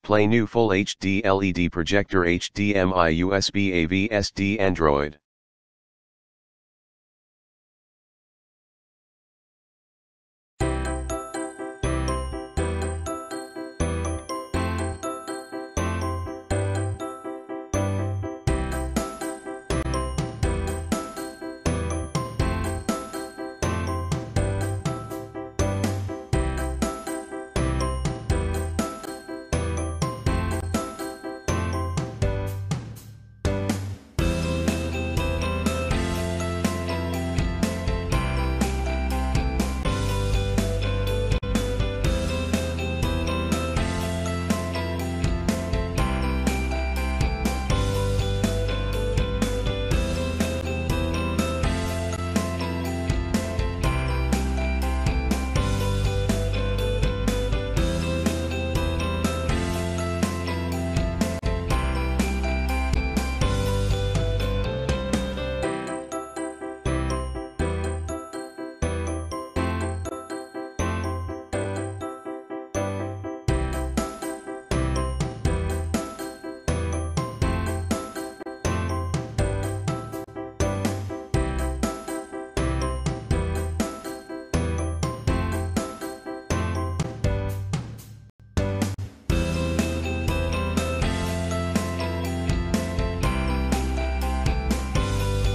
Play new Full HD LED Projector HDMI USB AV SD Android.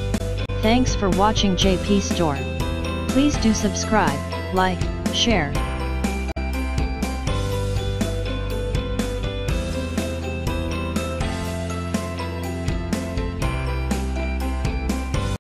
Thanks for watching JP Store. Please do subscribe, like, share,